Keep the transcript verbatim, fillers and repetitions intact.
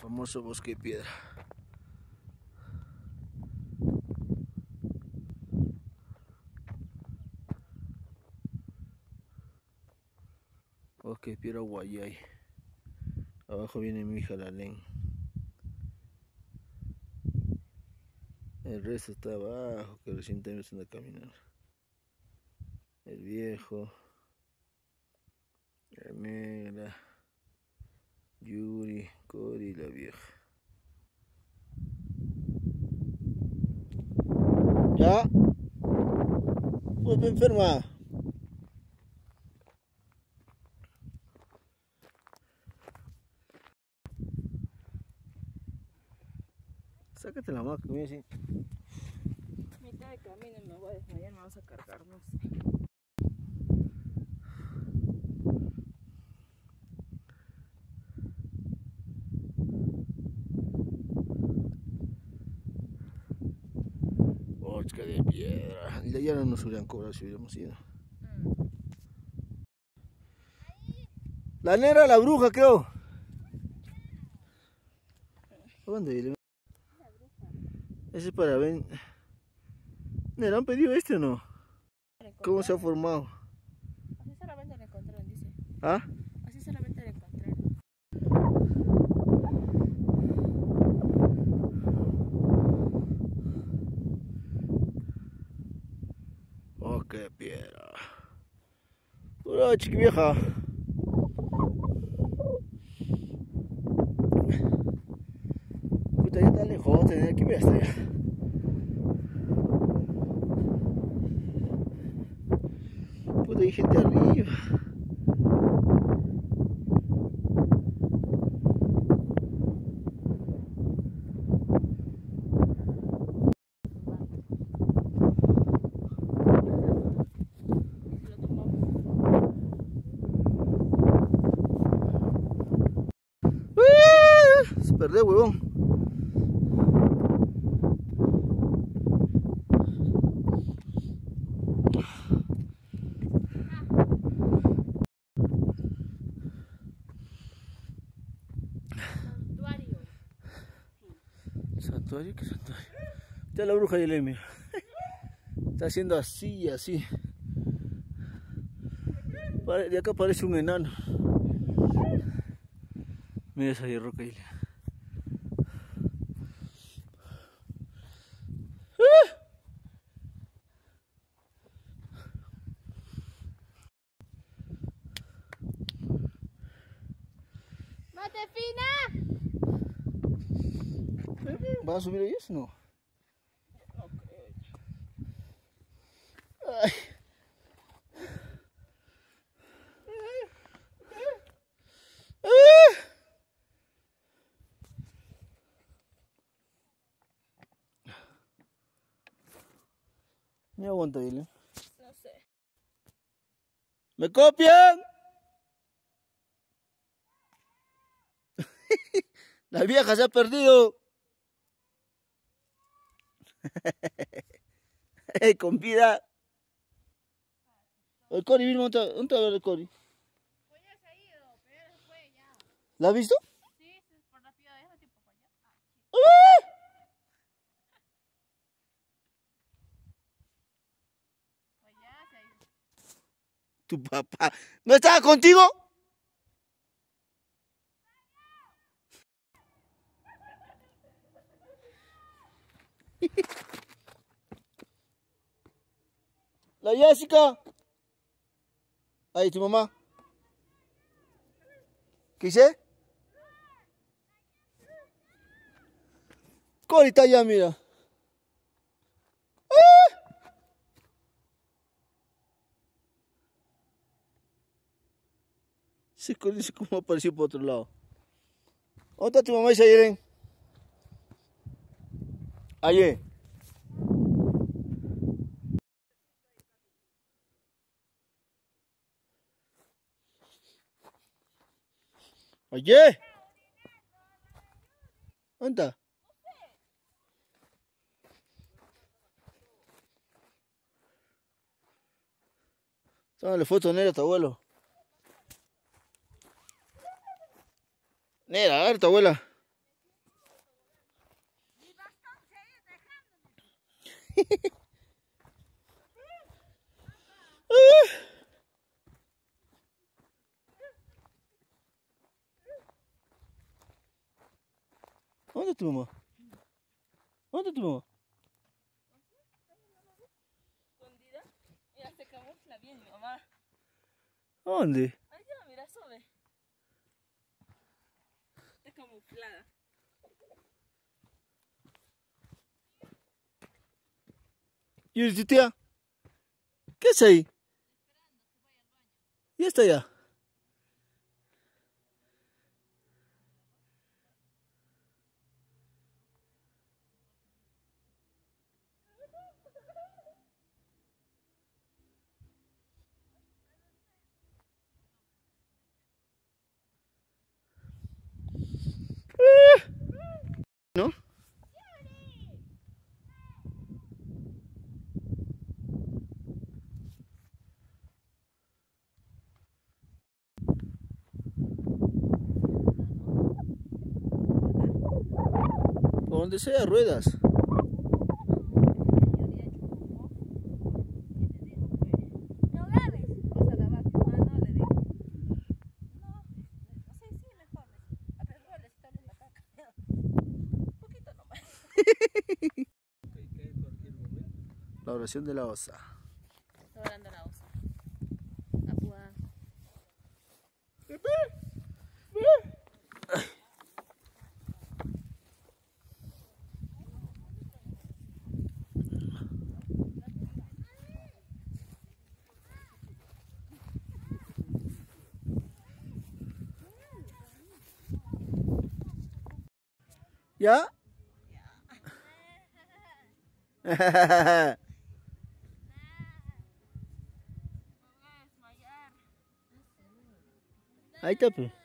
Famoso bosque de piedra. Bosque de piedra Guayay. Abajo viene mi hija Lalén. El resto está abajo, que recién está empezando a caminar. El viejo, la negra, Yuri, Cori y la vieja. ¿Ya? Pues enferma. Sácate la mano, mira así. Mitad de camino me voy a desmayar, me vamos a cargar, no sé. Bosque de piedra. Y ya no nos hubieran cobrado si hubiéramos ido. Mm. La negra, la bruja, creo. ¿Dónde viene? Ese es para ver. ¿Nera han pedido este o no? ¿Cómo se ha formado? Así solamente lo encontraron, dice. ¿Ah? Así solamente lo encontraron. Oh, qué piedra. Pura chiquivieja. Puta, ya está lejos, tener aquí voy hasta allá. Puta, hay gente arriba. Se perdió, huevón. Santuario. ¿Santuario? ¿Qué santuario? Ya la bruja ya le mira. Está haciendo así, así. De acá parece un enano. Mira esa roca ahí. ¡Mate fina! ¿Vas a subir ahí o no? No creo. Ay. Me aguanta, Dile. No sé. ¡Me copian! La vieja se ha perdido. Hey, con vida. El Cori, vino, ¿dónde está el Cori? Pues ya se ha ido, pero ya se fue ya. ¿La has visto? Sí, sí, por rápido deja tipo para allá. ¡Ah! Pues ya se ha ido. Tu papá. ¿No estaba contigo? La Jessica. Ahí, tu mamá. ¿Qué hice? Cori está allá, mira. ¡Ah! Sí, Cori, dice cómo apareció por otro lado. ¿Dónde está tu mamá y Sayeren? Ayer. Ayer. ¿Dónde está? Tómale foto, Nera, a tu abuelo. Nera, a ver, tu abuela. ¿Dónde está tu mamá? ¿Dónde está tu mamá? Escondida. Mira, se camufla bien mi mamá. ¿Dónde? Allá, mira, sube. Está camuflada. ¿Y tu tía? ¿Qué es ahí? ¿Y está allá? ¿No? Por donde sea, ruedas. No grabes. Vas a lavar tu mano, le digo. No, no sé, sí, mejor. A ver, rueles, tal en la caca. Un poquito nomás. La oración de la osa. Orando la osa. Apua. ¿Ya? Ahí está, pues.